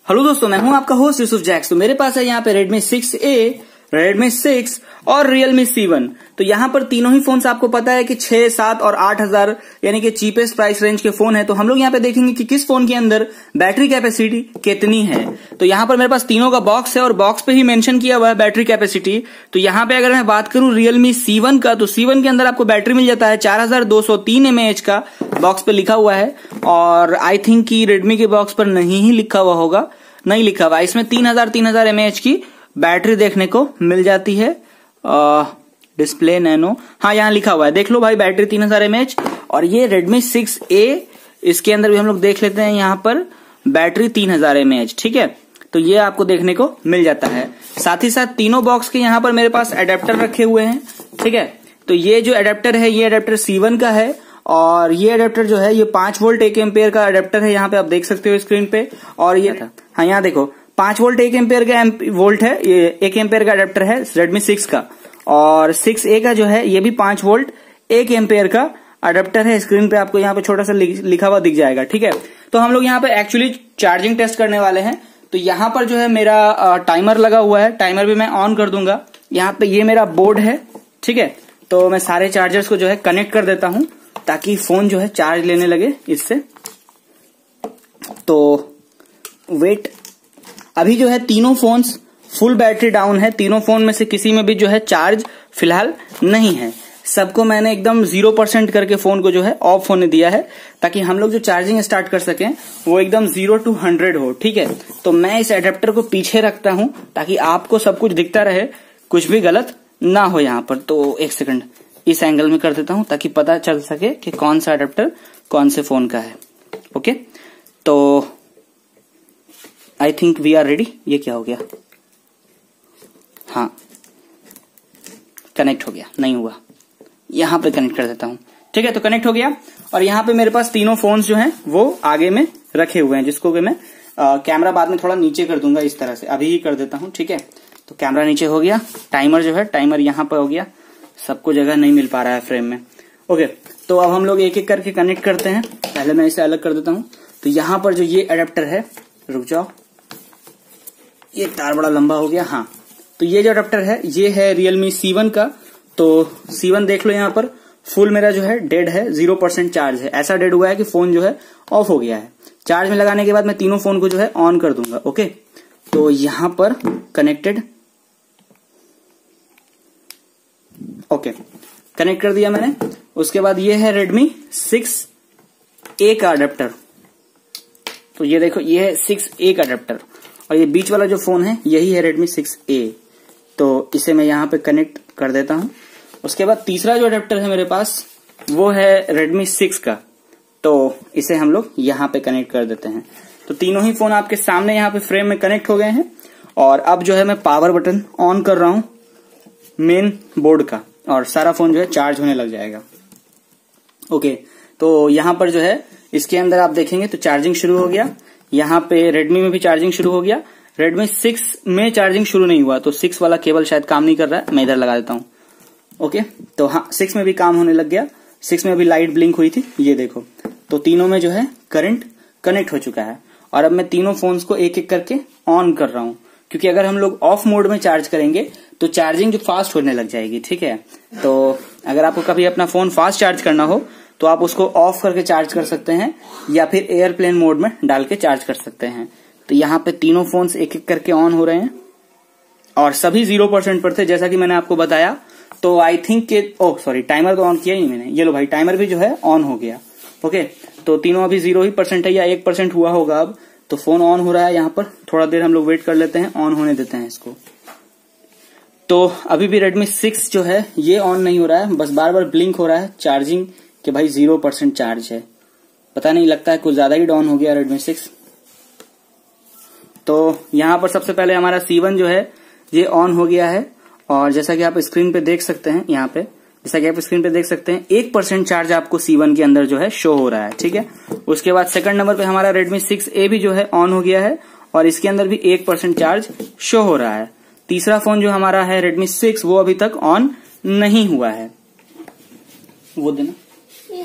Hello दोस्तों, मैं हूं आपका होस्ट यूसुफ जैक्स। तो मेरे पास है यहाँ पे Redmi 6A, Redmi 6 और Realme C1। तो यहाँ पर तीनों ही फोन्स आपको पता है कि 6, 7 और 8,000 यानी कि चीपेस्ट प्राइस रेंज के फोन है। तो हम लोग यहाँ पे देखेंगे कि किस फोन के अंदर बैटरी कैपेसिटी कितनी है। तो यहाँ पर मेरे पास तीनों का बॉक्स है और बॉक्स पे ही मेंशन किया हुआ है बैटरी कैपेसिटी। तो यहाँ पे अगर मैं बात करूं Realme C1 का, तो C1 के अंदर आपको बैटरी मिल जाता है 4203 mAh का, बॉक्स पे लिखा हुआ है। और आई थिंक कि Redmi के बॉक्स पर नहीं ही लिखा हुआ होगा, नहीं लिखा हुआ। इसमें 3000 mAh की बैटरी देखने को मिल जाती है। डिस्प्ले नैनो, हाँ यहाँ लिखा हुआ है, देख लो भाई, बैटरी 3000 mAh। और ये Redmi 6A, इसके अंदर भी हम लोग देख लेते हैं, यहाँ पर बैटरी 3000 mAh, ठीक है। तो ये आपको देखने को मिल जाता है। साथ ही साथ तीनों बॉक्स के यहाँ पर मेरे पास एडेप्टर रखे हुए हैं, ठीक है। तो ये जो एडेप्टर है, ये एडेप्टर C1 का है। और ये एडेप्टर जो है, ये 5 वोल्ट 1 एम्पेयर का एडेप्टर है। यहाँ पे आप देख सकते हो स्क्रीन पे। और ये था, हाँ यहाँ देखो, 5 वोल्ट 1 एम्पेयर का वोल्ट है, ये 1 एम्पेयर का एडेप्टर है Redmi 6 का। और 6A का जो है, ये भी 5 वोल्ट 1 एम्पेयर का अडेप्टर है। स्क्रीन पे आपको यहाँ पे छोटा सा लिखा हुआ दिख जाएगा, ठीक है। तो हम लोग यहाँ पे एक्चुअली चार्जिंग टेस्ट करने वाले हैं। तो यहाँ पर जो है मेरा टाइमर लगा हुआ है, टाइमर भी मैं ऑन कर दूंगा। यहाँ पे ये मेरा बोर्ड है, ठीक है। तो मैं सारे चार्जर्स को जो है कनेक्ट कर देता हूं ताकि फोन जो है चार्ज लेने लगे इससे। तो वेट, अभी जो है तीनों फोन्स फुल बैटरी डाउन है। तीनों फोन में से किसी में भी जो है चार्ज फिलहाल नहीं है। सबको मैंने एकदम 0% करके फोन को जो है ऑफ होने दिया है, ताकि हम लोग जो चार्जिंग स्टार्ट कर सकें वो एकदम 0 to 100 हो, ठीक है। तो मैं इस एडेप्टर को पीछे रखता हूं ताकि आपको सब कुछ दिखता रहे, कुछ भी गलत ना हो यहाँ पर। तो एक सेकंड इस एंगल में कर देता हूं ताकि पता चल सके कि कौन सा एडेप्टर कौन से फोन का है। ओके, तो I think we are ready. ये क्या हो गया? हाँ, कनेक्ट हो गया, नहीं हुआ, यहां पे कनेक्ट कर देता हूं, ठीक है। तो कनेक्ट हो गया। और यहाँ पे मेरे पास तीनों फोन्स जो हैं वो आगे में रखे हुए हैं, जिसको कि मैं कैमरा बाद में थोड़ा नीचे कर दूंगा, इस तरह से अभी ही कर देता हूं, ठीक है। तो कैमरा नीचे हो गया, टाइमर जो है, टाइमर यहाँ पे हो गया। सबको जगह नहीं मिल पा रहा है फ्रेम में। ओके, तो अब हम लोग एक एक करके कनेक्ट करते हैं। पहले मैं इसे अलग कर देता हूं। तो यहाँ पर जो ये एडेप्टर है, रुक जाओ, ये तार बड़ा लंबा हो गया। हाँ, तो ये जो एडेप्टर है, ये है Realme C1 का। तो C1 देख लो, यहाँ पर फुल मेरा जो है डेड है, 0% चार्ज है। ऐसा डेड हुआ है कि फोन जो है ऑफ हो गया है। चार्ज में लगाने के बाद मैं तीनों फोन को जो है ऑन कर दूंगा। ओके, तो यहाँ पर कनेक्टेड, ओके, कनेक्ट कर दिया मैंने। उसके बाद ये है Redmi 6A का अडेप्टर। तो ये देखो, ये है 6A का अडेप्टर। और ये बीच वाला जो फोन है, यही है Redmi 6A। तो इसे मैं यहाँ पे कनेक्ट कर देता हूं। उसके बाद तीसरा जो अडेप्टर है मेरे पास, वो है Redmi 6 का। तो इसे हम लोग यहाँ पे कनेक्ट कर देते हैं। तो तीनों ही फोन आपके सामने यहाँ पे फ्रेम में कनेक्ट हो गए हैं। और अब जो है मैं पावर बटन ऑन कर रहा हूं मेन बोर्ड का, और सारा फोन जो है चार्ज होने लग जाएगा। ओके, तो यहाँ पर जो है इसके अंदर आप देखेंगे तो चार्जिंग शुरू हो गया। यहाँ पे Redmi में भी चार्जिंग शुरू हो गया। Redmi 6 में चार्जिंग शुरू नहीं हुआ, तो 6 वाला केबल शायद काम नहीं कर रहा है। मैं इधर लगा देता हूँ। ओके, तो हाँ, 6 में भी काम होने लग गया। 6 में अभी लाइट ब्लिंक हुई थी, ये देखो। तो तीनों में जो है करंट कनेक्ट हो चुका है। और अब मैं तीनों फोन्स को एक एक करके ऑन कर रहा हूँ, क्योंकि अगर हम लोग ऑफ मोड में चार्ज करेंगे तो चार्जिंग जो फास्ट होने लग जाएगी, ठीक है। तो अगर आपको कभी अपना फोन फास्ट चार्ज करना हो तो आप उसको ऑफ करके चार्ज कर सकते हैं, या फिर एयरप्लेन मोड में डाल के चार्ज कर सकते हैं। तो यहाँ पे तीनों फोन्स एक एक करके ऑन हो रहे हैं, और सभी 0% पर थे, जैसा कि मैंने आपको बताया। तो आई थिंक के, ओह सॉरी, टाइमर तो ऑन किया ही नहीं मैंने। ये लो भाई, टाइमर भी जो है ऑन हो गया। ओके, तो तीनों अभी 0% है, या 1% हुआ होगा अब। तो फोन ऑन हो रहा है यहाँ पर। थोड़ा देर हम लोग वेट कर लेते हैं, ऑन होने देते हैं इसको। तो अभी भी Redmi 6 जो है ये ऑन नहीं हो रहा है, बस बार बार ब्लिंक हो रहा है चार्जिंग कि भाई 0% चार्ज है। पता नहीं, लगता है कुछ ज्यादा ही डाउन हो गया Redmi 6। तो यहाँ पर सबसे पहले हमारा C1 जो है ये ऑन हो गया है। और जैसा कि आप स्क्रीन पे देख सकते हैं, यहाँ पे जैसा कि आप स्क्रीन पे देख सकते हैं, 1% चार्ज आपको C1 के अंदर जो है शो हो रहा है, ठीक है। उसके बाद सेकंड नंबर पे हमारा Redmi 6A भी जो है ऑन हो गया है, और इसके अंदर भी 1% चार्ज शो हो रहा है। तीसरा फोन जो हमारा है Redmi 6, वो अभी तक ऑन नहीं हुआ है। वो देना।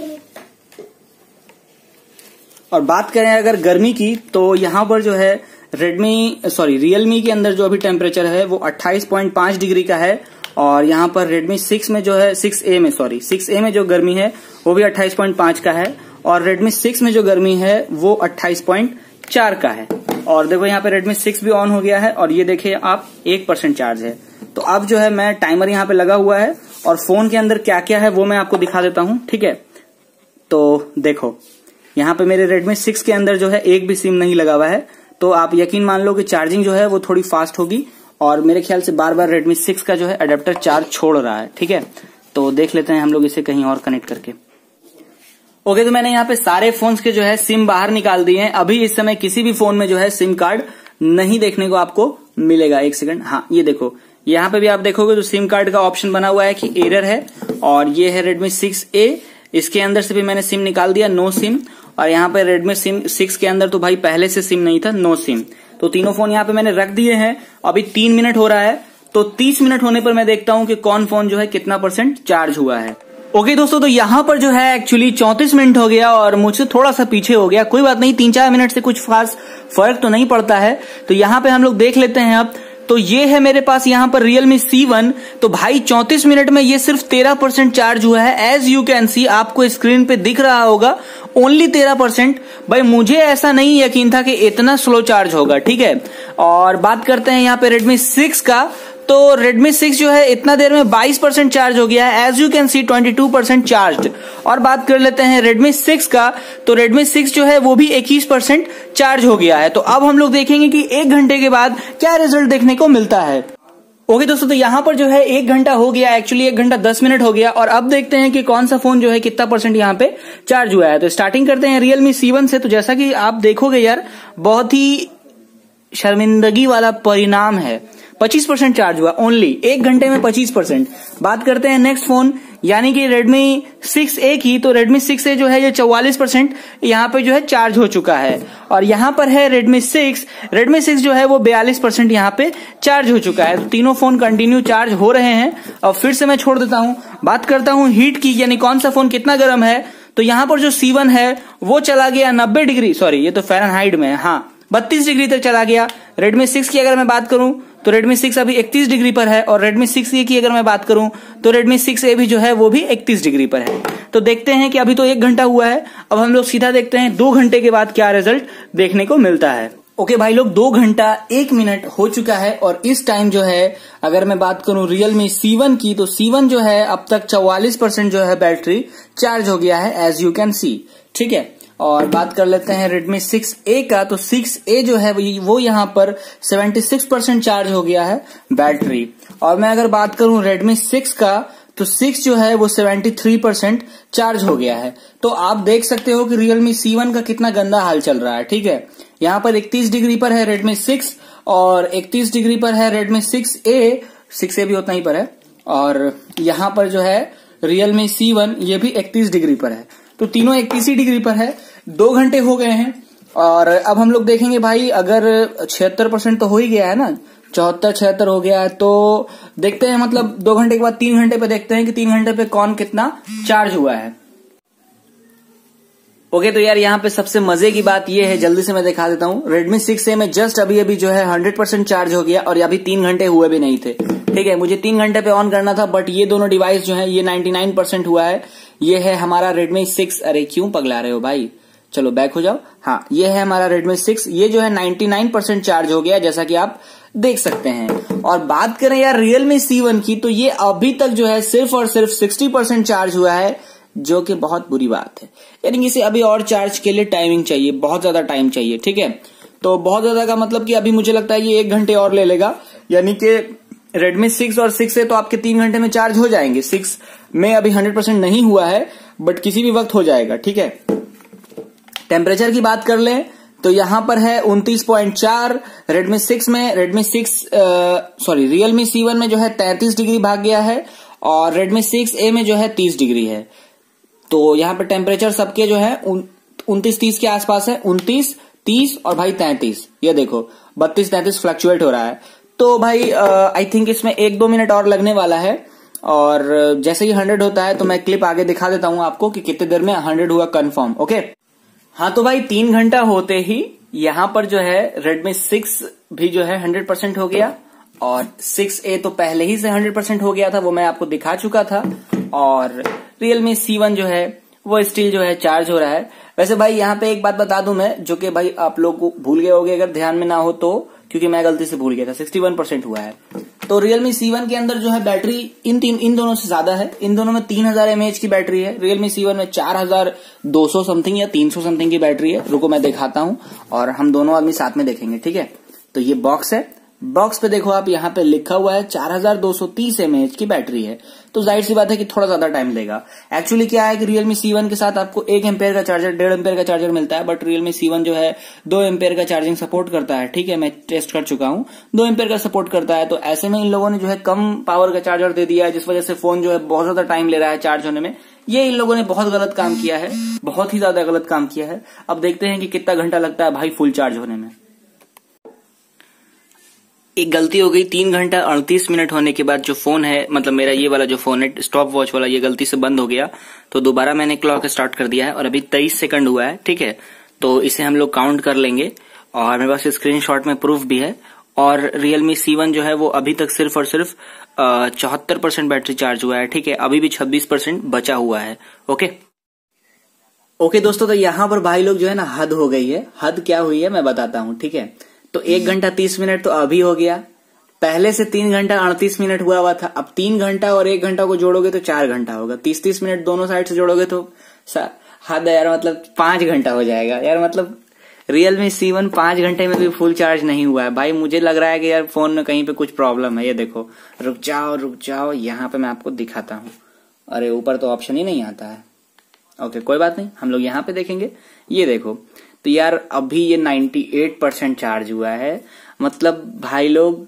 और बात करें अगर गर्मी की, तो यहाँ पर जो है रियलमी के अंदर जो अभी टेम्परेचर है वो 28.5 डिग्री का है। और यहाँ पर रेडमी 6 में जो है 6A में जो गर्मी है वो भी 28.5 का है। और रेडमी 6 में जो गर्मी है वो 28.4 का है। और देखो यहाँ पे रेडमी 6 भी ऑन हो गया है और ये देखिए आप 1% चार्ज है। तो अब जो है मैं टाइमर यहाँ पे लगा हुआ है और फोन के अंदर क्या क्या है वो मैं आपको दिखा देता हूँ, ठीक है। तो देखो यहाँ पे मेरे रेडमी 6 के अंदर जो है एक भी सिम नहीं लगा हुआ है, तो आप यकीन मान लो कि चार्जिंग जो है वो थोड़ी फास्ट होगी। और मेरे ख्याल से बार बार रेडमी 6 का जो है अडेप्टर चार्ज छोड़ रहा है, ठीक है। तो देख लेते हैं हम लोग इसे कहीं और कनेक्ट करके। ओके, तो मैंने यहाँ पे सारे फोन्स के जो है सिम बाहर निकाल दिए हैं। अभी इस समय किसी भी फोन में जो है सिम कार्ड नहीं देखने को आपको मिलेगा। एक सेकंड, हाँ ये देखो यहाँ पे भी आप देखोगे तो सिम कार्ड का ऑप्शन बना हुआ है कि एरर है। और ये है रेडमी 6A, इसके अंदर से भी मैंने सिम निकाल दिया, नो सिम। और यहाँ पे रेडमी 6 के अंदर तो भाई पहले से सिम नहीं था, नो सिम। तो तीनों फोन यहाँ पे मैंने रख दिए हैं। अभी 3 मिनट हो रहा है, तो 30 मिनट होने पर मैं देखता हूँ कि कौन फोन जो है कितना % चार्ज हुआ है। ओके दोस्तों, तो यहाँ पर जो है एक्चुअली 34 मिनट हो गया और मुझसे थोड़ा सा पीछे हो गया। कोई बात नहीं, 3-4 मिनट से कुछ खास फर्क तो नहीं पड़ता है। तो यहाँ पे हम लोग देख लेते हैं अब। तो ये है मेरे पास यहाँ पर Realme C1। तो भाई 34 मिनट में ये सिर्फ 13% चार्ज हुआ है। एज यू कैन सी, आपको स्क्रीन पे दिख रहा होगा ओनली 13%। भाई मुझे ऐसा नहीं यकीन था कि इतना स्लो चार्ज होगा, ठीक है। और बात करते हैं यहाँ पे Redmi 6 का। तो Redmi 6 जो है इतना देर में 22% चार्ज हो गया है। As you can see 22% charge. और बात कर लेते हैं Redmi 6 का। तो Redmi 6 जो है वो भी 21% चार्ज हो गया है। तो अब हम लोग देखेंगे कि 1 घंटे के बाद क्या रिजल्ट देखने को मिलता है। ओके दोस्तों, तो यहाँ पर जो है 1 घंटा हो गया, एक्चुअली 1 घंटा 10 मिनट हो गया। और अब देखते हैं कि कौन सा फोन जो है कितना % यहाँ पे चार्ज हुआ है। तो स्टार्टिंग करते हैं Realme C1 से। तो जैसा कि आप देखोगे यार, बहुत ही शर्मिंदगी वाला परिणाम है। 25% चार्ज हुआ ओनली 1 घंटे में 25%। बात करते हैं नेक्स्ट फोन यानी कि Redmi 6A की। तो Redmi 6A जो है ये 44% यहाँ पे जो है चार्ज हो चुका है। और यहाँ पर है Redmi 6 जो है वो 42% यहाँ पे चार्ज हो चुका है। तो तीनों फोन कंटिन्यू चार्ज हो रहे हैं। और फिर से मैं छोड़ देता हूँ, बात करता हूँ हीट की, यानी कौन सा फोन कितना गर्म है। तो यहाँ पर जो C1 है वो चला गया 90 डिग्री, सॉरी ये तो फ़ारेनहाइट में है, हाँ 32 डिग्री तक चला गया। Redmi 6 की अगर मैं बात करूं तो Redmi 6 अभी 31 डिग्री पर है। और Redmi 6A की अगर मैं बात करूं तो Redmi 6A भी जो है वो भी 31 डिग्री पर है। तो देखते हैं कि अभी तो 1 घंटा हुआ है, अब हम लोग सीधा देखते हैं 2 घंटे के बाद क्या रिजल्ट देखने को मिलता है। ओके भाई लोग, 2 घंटा 1 मिनट हो चुका है। और इस टाइम जो है अगर मैं बात करूं Realme C1 की, तो C1 जो है अब तक 44% जो है बैटरी चार्ज हो गया है, एज यू कैन सी, ठीक है। और बात कर लेते हैं Redmi 6A का। तो 6A जो है वो यहाँ पर 76% चार्ज हो गया है बैटरी। और मैं अगर बात करूं Redmi 6 का, तो 6 जो है वो 73% चार्ज हो गया है। तो आप देख सकते हो कि Realme C1 का कितना गंदा हाल चल रहा है, ठीक है। यहाँ पर 31 डिग्री पर है Redmi 6 और 31 डिग्री पर है Redmi 6A भी उतना ही पर है। और यहाँ पर जो है Realme C1 ये भी 31 डिग्री पर है। तो तीनों 31 डिग्री पर है। 2 घंटे हो गए हैं। और अब हम लोग देखेंगे भाई, अगर 76% तो हो ही गया है ना, 74-76 हो गया है। तो देखते हैं, मतलब 2 घंटे के बाद 3 घंटे पे देखते हैं कि 3 घंटे पे कौन कितना चार्ज हुआ है। ओके, तो यार यहाँ पे सबसे मजे की बात ये है, जल्दी से मैं दिखा देता हूँ। Redmi 6A में जस्ट अभी जो है 100% चार्ज हो गया और अभी 3 घंटे हुए भी नहीं थे, ठीक है। मुझे 3 घंटे पे ऑन करना था, बट ये दोनों डिवाइस जो है ये 99% हुआ है। ये है हमारा Redmi 6, अरे क्यों पगला रहे हो भाई, चलो बैक हो जाओ। हाँ, ये है हमारा Redmi 6, ये जो है 99% चार्ज हो गया, जैसा कि आप देख सकते हैं। और बात करें यार Realme C1 की, तो ये अभी तक जो है सिर्फ और सिर्फ 60% चार्ज हुआ है, जो कि बहुत बुरी बात है। यानी इसे अभी और चार्ज के लिए टाइमिंग चाहिए, बहुत ज्यादा टाइम चाहिए, ठीक है। तो बहुत ज्यादा का मतलब कि अभी मुझे लगता है ये 1 घंटे और ले लेगा। यानी कि Redmi 6 और 6A तो आपके 3 घंटे में चार्ज हो जाएंगे। 6 में अभी 100% नहीं हुआ है, बट किसी भी वक्त हो जाएगा, ठीक है। टेम्परेचर की बात कर लें तो यहां पर है 29.4 Redmi 6 में। Realme C1 में जो है 33 डिग्री भाग गया है और Redmi 6A में जो है 30 डिग्री है। तो यहाँ पर टेम्परेचर सबके जो है 29-30 के आसपास है, 29, 30 और भाई 33। ये देखो 32-33 फ्लक्चुएट हो रहा है। तो भाई आई थिंक इसमें 1-2 मिनट और लगने वाला है। और जैसे ही 100 होता है तो मैं क्लिप आगे दिखा देता हूं आपको कि कितने देर में 100 हुआ कंफर्म। ओके, हाँ तो भाई 3 घंटा होते ही यहाँ पर जो है Redmi 6 भी जो है 100% हो गया, और 6A तो पहले ही से 100% हो गया था, वो मैं आपको दिखा चुका था। और Realme C1 जो है वो स्टिल जो है चार्ज हो रहा है। वैसे भाई यहाँ पे एक बात बता दूं मैं, जो कि भाई आप लोग भूल गए होंगे अगर ध्यान में ना हो तो, क्योंकि मैं गलती से भूल गया था, 61% हुआ है। तो Realme C1 के अंदर जो है बैटरी इन दोनों से ज्यादा है। इन दोनों में 3000 mAh की बैटरी है, Realme C1 में 4200 समथिंग या 300 समथिंग की बैटरी है। रुको मैं दिखाता हूं और हम दोनों आदमी साथ में देखेंगे, ठीक है। तो ये बॉक्स है, बॉक्स पे देखो आप, यहाँ पे लिखा हुआ है 4230 mAh की बैटरी है। तो जाहिर सी बात है कि थोड़ा ज्यादा टाइम लेगा। एक्चुअली क्या है कि Realme C1 के साथ आपको 1 एम्पेयर का चार्जर, 1.5 एम्पेयर का चार्जर मिलता है, बट Realme C1 जो है 2 एम्पेयर का चार्जिंग सपोर्ट करता है, ठीक है। मैं टेस्ट कर चुका हूं, 2 एम्पेयर का सपोर्ट करता है। तो ऐसे में इन लोगों ने जो है कम पावर का चार्जर दे दिया है, जिस वजह से फोन जो है बहुत ज्यादा टाइम ले रहा है चार्ज होने में। ये इन लोगों ने बहुत गलत काम किया है, बहुत ही ज्यादा गलत काम किया है। अब देखते हैं कि कितना घंटा लगता है भाई फुल चार्ज होने में। एक गलती हो गई, 3 घंटा 38 मिनट होने के बाद जो फोन है, मतलब मेरा ये वाला जो फोन है स्टॉप वॉच वाला, ये गलती से बंद हो गया। तो दोबारा मैंने क्लॉक स्टार्ट कर दिया है और अभी 23 सेकंड हुआ है, ठीक है। तो इसे हम लोग काउंट कर लेंगे और मेरे पास स्क्रीनशॉट में प्रूफ भी है। और Realme C1 जो है वो अभी तक सिर्फ और सिर्फ 74% बैटरी चार्ज हुआ है, ठीक है। अभी भी 26% बचा हुआ है। ओके दोस्तों, तो यहाँ पर भाई लोग जो है ना, हद हो गई है। हद क्या हुई है मैं बताता हूँ, ठीक है। तो 1 घंटा 30 मिनट तो अभी हो गया, पहले से 3 घंटा 38 मिनट हुआ था। अब 3 घंटा और 1 घंटा को जोड़ोगे तो 4 घंटा होगा। 30 मिनट दोनों साइड से जोड़ोगे तो हद है यार, मतलब 5 घंटा हो जाएगा यार। मतलब Realme C1 5 घंटे में भी फुल चार्ज नहीं हुआ है भाई। मुझे लग रहा है कि यार फोन में कहीं पे कुछ प्रॉब्लम है। ये देखो, रुक जाओ, यहाँ पे मैं आपको दिखाता हूँ। अरे ऊपर तो ऑप्शन ही नहीं आता है। ओके कोई बात नहीं, हम लोग यहाँ पे देखेंगे। ये देखो, तो यार अभी ये 98% चार्ज हुआ है। मतलब भाई लोग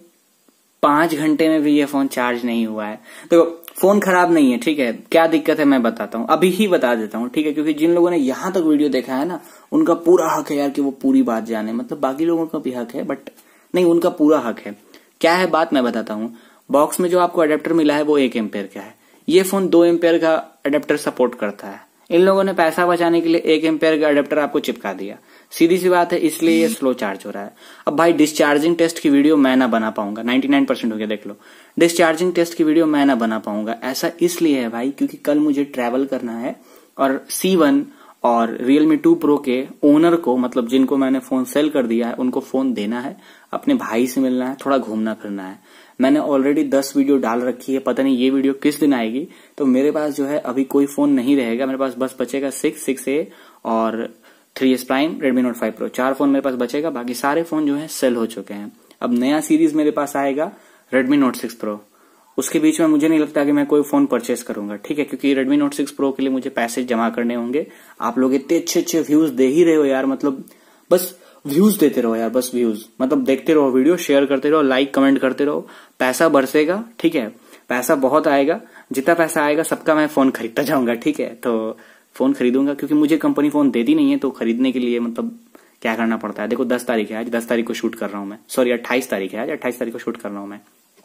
5 घंटे में भी ये फोन चार्ज नहीं हुआ है। तो फोन खराब नहीं है, ठीक है। क्या दिक्कत है मैं बताता हूँ, अभी ही बता देता हूँ, ठीक है। क्योंकि जिन लोगों ने यहाँ तक वीडियो देखा है ना, उनका पूरा हक है यार कि वो पूरी बात जाने। मतलब बाकी लोगों का भी हक है, बट नहीं, उनका पूरा हक है। क्या है बात मैं बताता हूँ। बॉक्स में जो आपको अडेप्टर मिला है वो 1 एम्पेयर का है। ये फोन 2 एम्पेयर का अडेप्टर सपोर्ट करता है। इन लोगों ने पैसा बचाने के लिए 1 एम्पेयर का अडेप्टर आपको चिपका दिया, सीधी सी बात है, इसलिए ये स्लो चार्ज हो रहा है। अब भाई डिस्चार्जिंग टेस्ट की वीडियो मैं ना बना पाऊंगा, 99% हो गया देख लो। डिस्चार्जिंग टेस्ट की वीडियो मैं ना बना पाऊंगा, ऐसा इसलिए है भाई क्योंकि कल मुझे ट्रैवल करना है और C1 और Realme 2 Pro के ओनर को, मतलब जिनको मैंने फोन सेल कर दिया है, उनको फोन देना है, अपने भाई से मिलना है, थोड़ा घूमना फिरना है। मैंने ऑलरेडी 10 वीडियो डाल रखी है, पता नहीं ये वीडियो किस दिन आएगी। तो मेरे पास जो है अभी कोई फोन नहीं रहेगा, मेरे पास बस बचेगा 6A और 3S Prime, Redmi Note 5 Pro, 4 phone मेरे पास बचेगा। बाकी सारे फोन जो है सेल हो चुके हैं। अब नया सीरीज मेरे पास आएगा Redmi Note 6 Pro। उसके बीच में मुझे नहीं लगता कि मैं कोई फोन परचेस करूंगा, ठीक है। क्योंकि Redmi Note 6 Pro के लिए मुझे पैसे जमा करने होंगे। आप लोग इतने अच्छे व्यूज दे ही रहे हो यार, मतलब बस व्यूज देते रहो यार, बस व्यूज, मतलब देखते रहो वीडियो, शेयर करते रहो, लाइक कमेंट करते रहो। पैसा बरसेगा, ठीक है, पैसा बहुत आएगा। जितना पैसा आएगा सबका मैं फोन खरीदता जाऊंगा, ठीक है। तो फोन खरीदूंगा क्योंकि मुझे कंपनी फोन देती नहीं है, तो खरीदने के लिए मतलब क्या करना पड़ता है। देखो 10 तारीख है आज, 10 तारीख को शूट कर रहा हूं मैं, सॉरी 28 तारीख है आज, 28 तारीख को शूट कर रहा हूं मैं।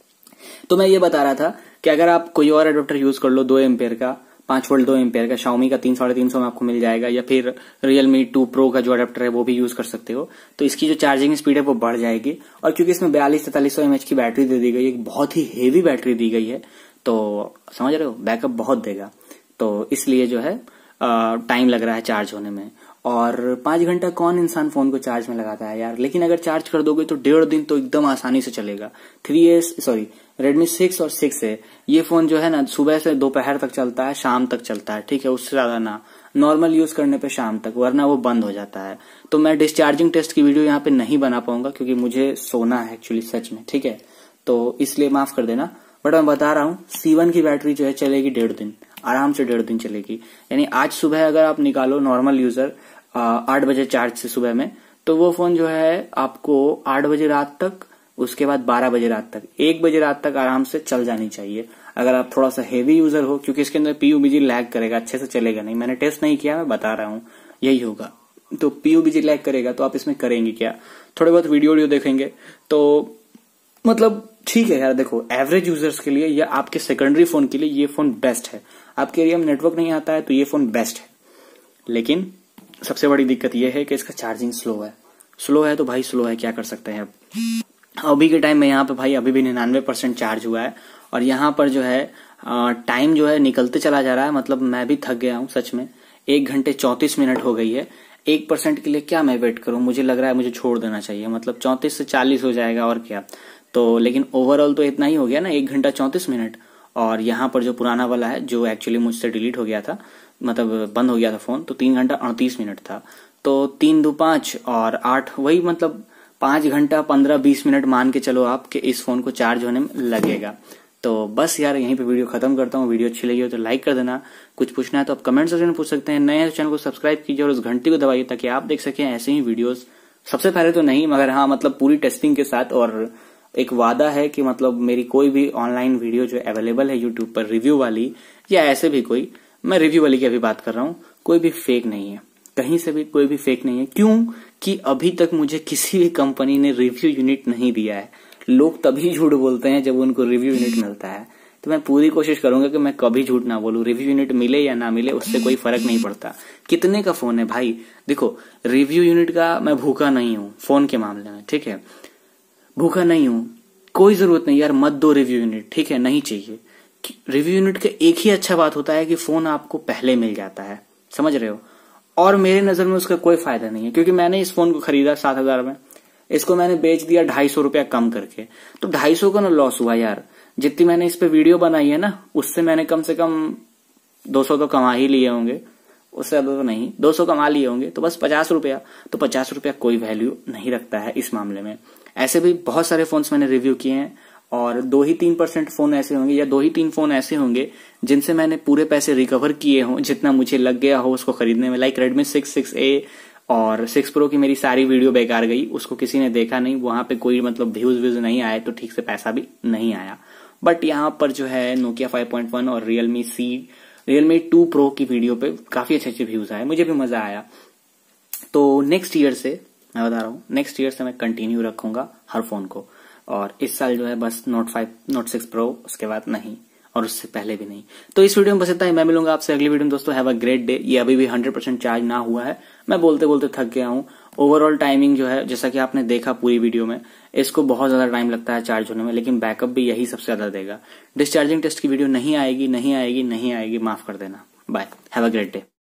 तो मैं ये बता रहा था कि अगर आप कोई और एडाप्टर यूज कर लो 2 एम्पेयर का, 5 वोल्ट 2 एम्पेयर का, Xiaomi का 300-350 में आपको मिल जाएगा, या फिर Realme 2 Pro का जो अडेप्टर है वो भी यूज कर सकते हो। तो इसकी जो चार्जिंग स्पीड है वो बढ़ जाएगी। और क्योंकि इसमें 4200-4300 mAh की बैटरी दे दी गई है, बहुत ही हेवी बैटरी दी गई है, तो समझ रहे हो, बैकअप बहुत देगा। तो इसलिए जो है टाइम लग रहा है चार्ज होने में। और 5 घंटा कौन इंसान फोन को चार्ज में लगाता है यार। लेकिन अगर चार्ज कर दोगे तो 1.5 दिन तो एकदम आसानी से चलेगा। Redmi 6 और 6A, ये फोन जो है ना सुबह से दोपहर तक चलता है, शाम तक चलता है, ठीक है, उससे ज्यादा ना। नॉर्मल यूज करने पे शाम तक, वरना वो बंद हो जाता है। तो मैं डिस्चार्जिंग टेस्ट की वीडियो यहाँ पे नहीं बना पाऊंगा क्योंकि मुझे सोना है एक्चुअली, सच में, ठीक है। तो इसलिए माफ कर देना। बट मैं बता रहा हूँ C1 की बैटरी जो है चलेगी 1.5 दिन, आराम से 1.5 दिन चलेगी। यानी आज सुबह अगर आप निकालो नॉर्मल यूजर 8 बजे चार्ज से सुबह में, तो वो फोन जो है आपको 8 बजे रात तक, उसके बाद 12 बजे रात तक, 1 बजे रात तक आराम से चल जानी चाहिए। अगर आप थोड़ा सा हेवी यूजर हो, क्योंकि इसके अंदर PUBG लैग करेगा, अच्छे से चलेगा नहीं। मैंने टेस्ट नहीं किया, मैं बता रहा हूँ यही होगा। तो PUBG लैग करेगा तो आप इसमें करेंगे क्या, थोड़े बहुत वीडियो देखेंगे तो मतलब ठीक है यार। देखो एवरेज यूजर्स के लिए या आपके सेकेंडरी फोन के लिए ये फोन बेस्ट है। आपके एरिया में नेटवर्क नहीं आता है तो ये फोन बेस्ट है। लेकिन सबसे बड़ी दिक्कत यह है कि इसका चार्जिंग स्लो है। स्लो है तो भाई स्लो है, क्या कर सकते हैं। अब अभी के टाइम में यहाँ पे भाई अभी भी 99% चार्ज हुआ है और यहाँ पर जो है टाइम जो है निकलते चला जा रहा है। मतलब मैं भी थक गया हूँ सच में। 1 घंटे 34 मिनट हो गई है। 1% के लिए क्या मैं वेट करूं, मुझे लग रहा है मुझे छोड़ देना चाहिए। मतलब 34 से 40 हो जाएगा और क्या। तो लेकिन ओवरऑल तो इतना ही हो गया ना, 1 घंटा 34 मिनट। और यहाँ पर जो पुराना वाला है जो एक्चुअली मुझसे डिलीट हो गया था, मतलब बंद हो गया था फोन, तो 3 घंटा 38 मिनट था। तो 3 2 5 और 8, वही मतलब 5 घंटा 15-20 मिनट मान के चलो आप कि इस फोन को चार्ज होने में लगेगा। तो बस यार यहीं पे वीडियो खत्म करता हूँ। वीडियो अच्छी लगी हो तो लाइक कर देना। कुछ पूछना है तो आप कमेंट सेक्शन में पूछ सकते हैं। नए हैं तो चैनल को सब्सक्राइब कीजिए और उस घंटी को दबाइए ताकि आप देख सकें ऐसे ही वीडियोस सबसे पहले तो नहीं, मगर हाँ मतलब पूरी टेस्टिंग के साथ। और एक वादा है कि मतलब मेरी कोई भी ऑनलाइन वीडियो जो अवेलेबल है यूट्यूब पर रिव्यू वाली या ऐसे भी कोई, मैं रिव्यू वाली की अभी बात कर रहा हूँ, कोई भी फेक नहीं है, कहीं से भी कोई भी फेक नहीं है। क्यों कि अभी तक मुझे किसी भी कंपनी ने रिव्यू यूनिट नहीं दिया है। लोग तभी झूठ बोलते हैं जब उनको रिव्यू यूनिट मिलता है। तो मैं पूरी कोशिश करूंगा कि मैं कभी झूठ ना बोलूं। रिव्यू यूनिट मिले या ना मिले उससे कोई फर्क नहीं पड़ता। कितने का फोन है भाई, देखो रिव्यू यूनिट का मैं भूखा नहीं हूं फोन के मामले में, ठीक है, भूखा नहीं हूं। कोई जरूरत नहीं यार, मत दो रिव्यू यूनिट, ठीक है, नहीं चाहिए। रिव्यू यूनिट का एक ही अच्छा बात होता है कि फोन आपको पहले मिल जाता है, समझ रहे हो। और मेरे नजर में उसका कोई फायदा नहीं है, क्योंकि मैंने इस फोन को खरीदा 7,000 में, इसको मैंने बेच दिया 250 रुपया कम करके। तो 250 का ना लॉस हुआ यार। जितनी मैंने इस पे वीडियो बनाई है ना, उससे मैंने कम से कम 200 तो कमा ही लिए होंगे, उससे ज्यादा तो नहीं, 200 कमा लिए होंगे। तो बस 50 रुपया, तो 50 रुपया कोई वैल्यू नहीं रखता है इस मामले में। ऐसे भी बहुत सारे फोन्स मैंने रिव्यू किए हैं और 2 ही 3% फोन ऐसे होंगे या 2 ही 3 फोन ऐसे होंगे जिनसे मैंने पूरे पैसे रिकवर किए हों, जितना मुझे लग गया हो उसको खरीदने में। लाइक Redmi 6, 6A और 6 Pro की मेरी सारी वीडियो बेकार गई, उसको किसी ने देखा नहीं, वहां पे कोई मतलब व्यूज नहीं आए, तो ठीक से पैसा भी नहीं आया। बट यहाँ पर जो है Nokia 5.1 और Realme 2 Pro की वीडियो पे काफी अच्छे व्यूज आए, मुझे भी मजा आया। तो नेक्स्ट ईयर से मैं बता रहा हूँ, नेक्स्ट ईयर से मैं कंटिन्यू रखूंगा हर फोन को। और इस साल जो है बस Note 5, Note 6 Pro, उसके बाद नहीं, और उससे पहले भी नहीं। तो इस वीडियो में बस इतना ही। मैं मिलूंगा आपसे अगली वीडियो में दोस्तों। Have a great day. ये अभी भी 100% चार्ज ना हुआ है, मैं बोलते बोलते थक गया हूँ। ओवरऑल टाइमिंग जो है, जैसा कि आपने देखा पूरी वीडियो में, इसको बहुत ज्यादा टाइम लगता है चार्ज होने में, लेकिन बैकअप भी यही सबसे ज्यादा देगा। डिस्चार्जिंग टेस्ट की वीडियो नहीं आएगी, माफ कर देना। Bye, have a great day.